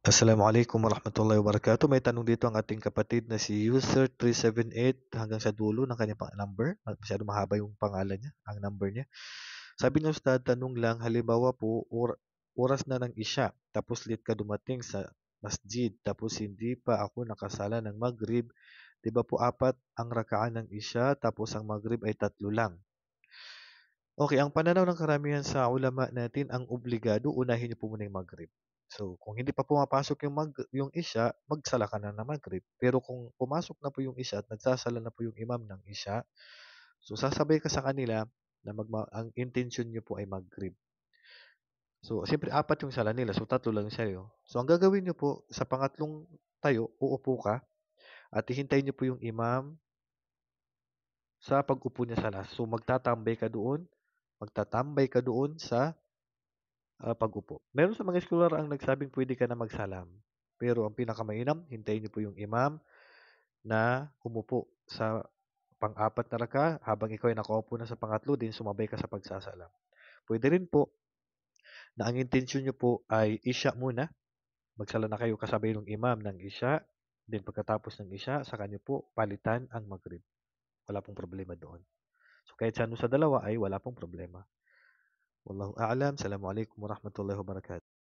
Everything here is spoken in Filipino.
Assalamualaikum warahmatullahi wabarakatuh. May tanong dito ang ating kapatid na si user 378 hanggang sa dulo ng kanyang number. Masyado mahaba yung pangalan niya, ang number niya. Sabi niya, Ustad, tanong lang, halimbawa po, oras na ng isya, tapos late ka dumating sa masjid, tapos hindi pa ako nakasala ng Maghrib. Di ba po apat ang rakaan ng isya, tapos ang Maghrib ay 3 lang. Okay, ang pananaw ng karamihan sa ulama natin, ang obligado, unahin niyo po muna yung Maghrib. So, kung hindi pa pumapasok yung Isya, magsala ka na ng Maghrib. Pero kung pumasok na po yung Isya at nagsasala na po yung imam ng Isya, so sasabay ka sa kanila na ang intention niyo po ay Maghrib. So, siyempre apat yung sala nila, so 3 lang sa'yo. So, ang gagawin niyo po, sa pangatlong tayo, uupo ka at hihintayin niyo po yung imam sa pag-upo niya sa last. So, magtatambay ka doon sa pag-upo. Meron sa mga scholar ang nagsabing pwede ka na magsalam. Pero ang pinakamainam, hintayin niyo po yung imam na umupo sa pang-apat na raka habang ikaw ay nakaupo na sa pangatlo din sumabay ka sa pagsasalam. Pwede rin po na ang intensyon niyo po ay isya muna. Magsala na kayo kasabay ng imam ng isya. Then pagkatapos ng isya, sa kanyo po palitan ang maghrib. Wala pong problema doon. So kahit sa ano sa dalawa ay wala pong problema. Wallahu a'lam. Assalamualaikum warahmatullahi wabarakatuh.